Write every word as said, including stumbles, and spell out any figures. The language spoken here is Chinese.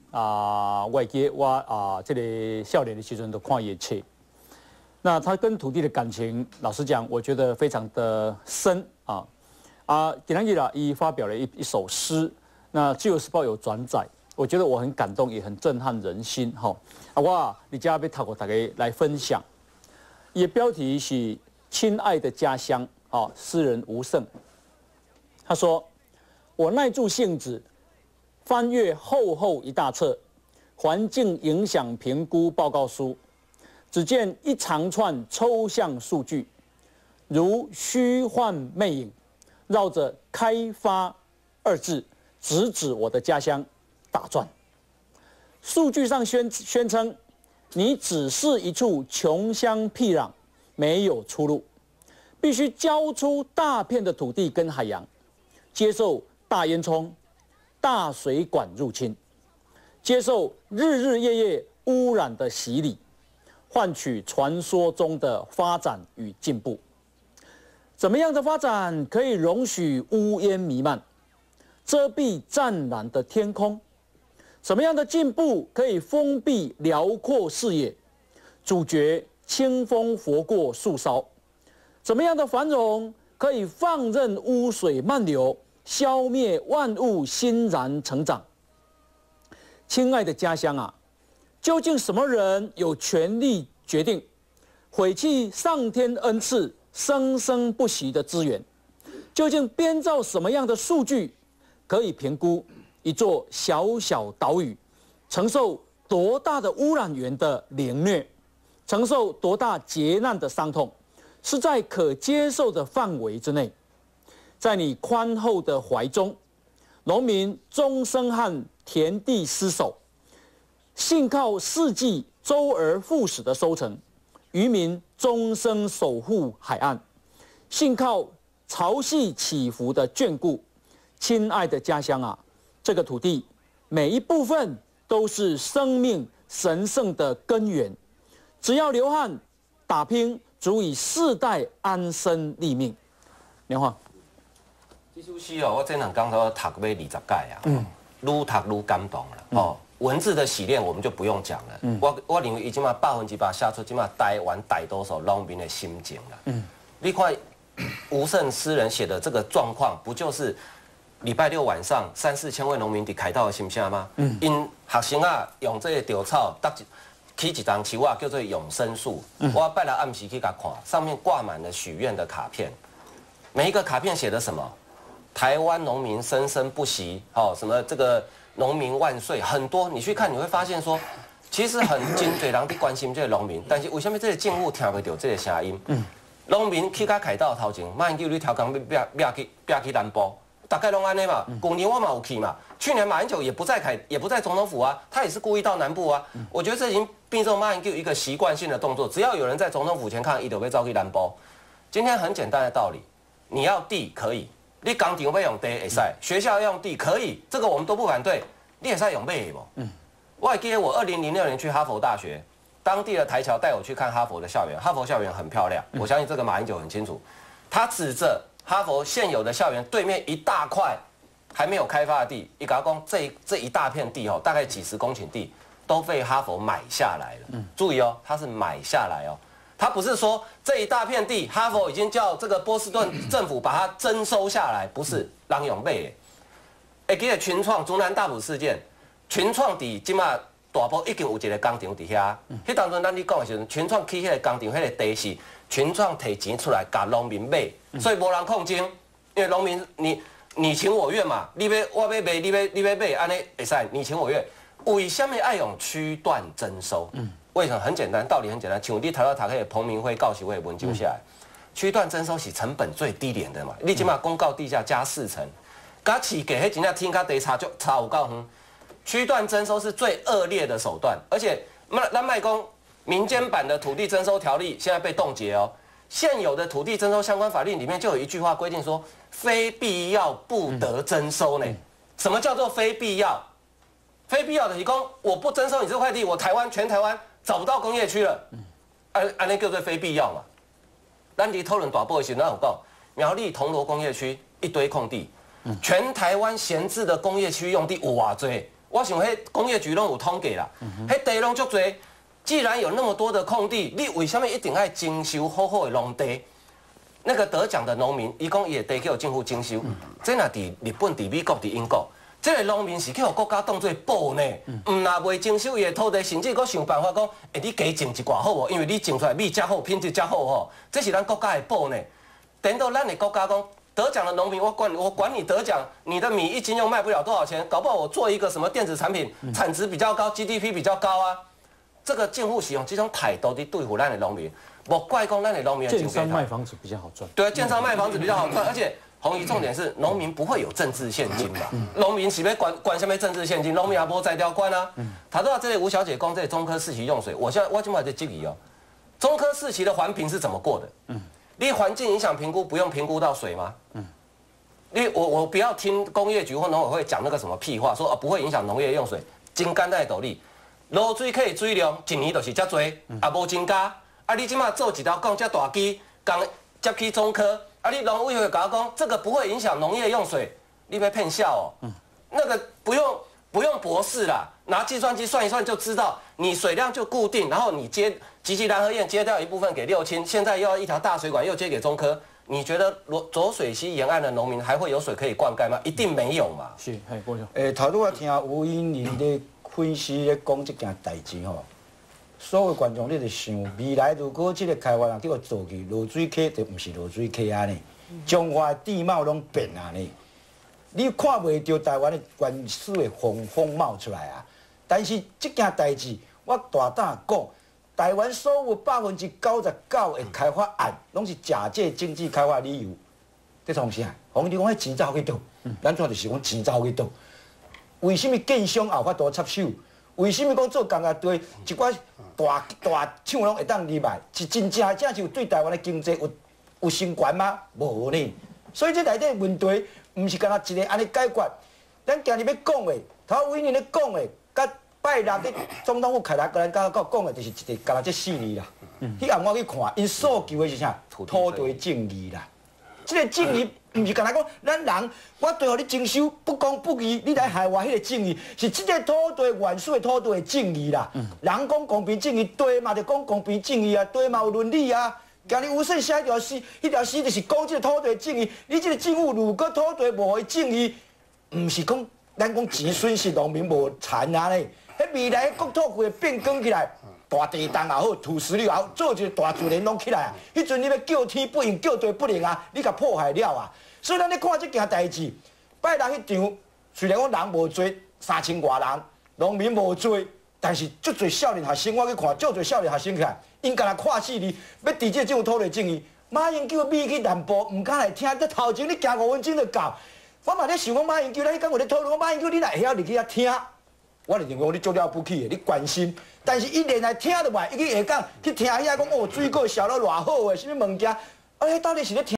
啊，外界我啊这个少年的时阵都看伊册。那他跟土地的感情，老实讲，我觉得非常的深啊啊！今天啦，伊发表了一一首诗，那《自由时报》有转载，我觉得我很感动，也很震撼人心哈。啊，我你家要透过大家来分享，伊的标题是《亲爱的家乡》啊，诗人吴胜。他说：“我耐住性子，翻阅厚厚一大册环境影响评估报告书。”只见一长串抽象数据，如虚幻魅影，绕着“开发”二字，直指我的家乡打转。数据上宣宣称，你只是一处穷乡僻壤，没有出路，必须交出大片的土地跟海洋，接受大烟囱、大水管入侵，接受日日夜夜污染的洗礼。换取传说中的发展与进步。怎么样的发展可以容许乌烟弥漫，遮蔽湛蓝的天空？什么样的进步可以封闭辽阔视野，阻绝清风拂过树梢？怎么样的繁荣可以放任污水漫流，消灭万物欣然成长？亲爱的家乡啊！究竟什么人有权利决定毁弃上天恩赐、生生不息的资源？究竟编造什么样的数据，可以评估一座小小岛屿承受多大的污染源的凌虐，承受多大劫难的伤痛，是在可接受的范围之内？在你宽厚的怀中，农民终生和田地厮守。信靠四季周而复始的收成，渔民终生守护海岸，信靠潮汐起伏的眷顾。亲爱的家乡啊，这个土地每一部分都是生命神圣的根源，只要流汗打拼，足以世代安身立命。梁华， 这首诗哦，我这两天都读要二十届啊，嗯，愈读愈感动了哦。嗯文字的洗练我们就不用讲了，嗯、我我认为已经嘛百分之百写出今嘛台湾大多数农民的心情了。嗯，你看吴胜诗人写的这个状况，不就是礼拜六晚上三四千位农民伫凯道的心声吗？嗯，因学生啊用这个稻草搭一起一张树啊，叫做永生树。嗯、我拜六暗时去甲看，上面挂满了许愿的卡片，每一个卡片写的什么？台湾农民生生不息，哦，什么这个。农民万岁，很多你去看，你会发现说，其实很真侪人在关心这个农民，但是为什么这个政府听不到这个声音？嗯，农民去到凯道头前，马英九你调工要要去要去南部，大概拢安尼嘛。去年我嘛有去嘛，去年马英九也不在凯，也不在总统府啊，他也是故意到南部啊。我觉得这已经变成马英九一个习惯性的动作，只要有人在总统府前看，伊就会走去南部。今天很简单的道理，你要地可以。你工厂要用地会使，学校要用地可以，这个我们都不反对。你会使用买的不？嗯，我还记得我二零零六年去哈佛大学，当地的台侨带我去看哈佛的校园，哈佛校园很漂亮，我相信这个马英九很清楚。他指着哈佛现有的校园对面一大块还没有开发的地，一甲讲这这一大片地哦，大概几十公顷地都被哈佛买下来了。嗯，注意哦，他是买下来哦。他不是说这一大片地，哈佛已经叫这个波士顿政府把它征收下来，不是让用买的。会记得群创中南大埔事件，群创伫即马大埔已经有一个工厂伫遐。迄当阵咱你讲的时阵，群创起迄个工厂，迄个地是群创摕钱出来甲农民买，所以无人控争，因为农民你你情我愿嘛，你要我要卖，你要你要买，安尼会使你情我愿。为什么爱用区段征收？嗯。为什么？很简单，道理很简单。像你头头读迄个彭明辉告示会文章下来，区段征收是成本最低廉的嘛。你起码公告地价加四成，甲市价迄真正天甲地差就差有够远。区段征收是最恶劣的手段，而且咱卖讲民间版的土地征收条例现在被冻结哦。现有的土地征收相关法令里面就有一句话规定说，非必要不得征收呢。什么叫做非必要？非必要的提供，我不征收你这块地，我台湾全台湾找不到工业区了，按按那叫做非必要嘛。咱伫讨论大埔的时候，咱有讲苗栗铜锣工业区一堆空地，全台湾闲置的工业区用地有偌多， 我想，迄工业局拢有统计啦，迄地拢足多。既然有那么多的空地，你为什么一定要征收好好的农地？那个得奖的农民，伊讲伊的地去有政府征收，这若伫日本、伫美国、伫英国，这个农民是去互国家当作宝呢。唔若未征收伊的土地，甚至佫想办法讲，哎，你加种一寡好无？因为你种出来米较好，品质较好吼，这是咱国家的宝呢。等到咱的国家讲。 得奖的农民，我管我管你得奖，你的米一斤又卖不了多少钱，搞不好我做一个什么电子产品，产值比较高 ，G D P 比较高啊。这个政府使用这种态度去对付咱的农民，莫怪讲咱的农民。 建商卖房子比较好赚。 对，建商卖房子比较好赚，而且红姨重点是农民不会有政治现金嘛，农民是要管管什么政治现金，农民也无在调管啊。他说这里吴小姐讲这里中科四期用水，我现在我今晚在质疑哦，中科四期的环评是怎么过的？嗯。 你环境影响评估不用评估到水吗？嗯，你我我不要听工业局或农委会讲那个什么屁话，说啊不会影响农业用水，真简单的道理，露水可以水量一年就是遮多，也无增加。啊，你即马做一条杠遮大机，讲接去中科，啊，你农委会甲我讲这个不会影响农业用水，你别骗笑哦。嗯，那个不用不用博士啦，拿计算机算一算就知道，你水量就固定，然后你接。 集集南河堰接掉一部分给六轻，现在又要一条大水管又接给中科，你觉得罗浊水溪沿岸的农民还会有水可以灌溉吗？一定没有嘛。 是，嘿，郭兄。 诶，头拄我听吴英林咧分析咧讲这件代志吼，所有观众你就想，未来如果这个开发人叫我做去，落水溪就不是落水溪安尼，中华的地貌拢变安尼，你看袂到台湾的原始的风风貌出来啊。但是这件代志，我大胆讲。 台湾所有百分之九十九的开发案，拢是假借经济开发理由，这创啥？红你讲迄钱走去倒？咱主要就是讲钱走去倒。为什么建商也有法度插手？为什么讲做工业队一寡大大厂拢会当入来？是真正正是有对台湾的经济有有成关吗？无呢。所以这内底问题，唔是干那一个安尼解决。咱今日要讲的，头伟年咧讲的，甲。 拜六咧，总统府开来，个人甲我讲的，就是一个，干那这四字啦。迄暗我去看，因诉求的是啥？土地正义啦。这个正义，唔是干那讲，咱人我对互你征收不公不义，你来害我迄个正义，是这个土地原始的土地的正义啦。人讲公平正义，对嘛就讲公平正义啊，对嘛有伦理啊。今日吴胜写一条诗，迄条诗就是讲这个土地正义。你这个政府如果土地无正义，唔是讲咱讲钱损失农民无残啊咧。 迄未来国土会变更起来，大地动也好，土石流也好，做一个大自然拢起来啊！迄阵你要叫天不应，叫地不灵啊！你甲破坏了啊！所以咱咧看这件代志，拜六迄场虽然讲人无多，三千外人，农民无多，但是足侪少年学生，我去看，足侪少年学生起来，因干那看死你，要直接种土地正义。马英九米去南部，唔敢来听，这头前你行五分钟就到。我嘛咧想讲马英九，咱迄讲有咧讨论，马英九你若会晓入去遐听。 我就认为你做了不起的，你关心，但是伊连来听都袂，伊去下讲去听遐讲哦，水果烧了偌好诶，什么物件，啊，迄到底是咧听？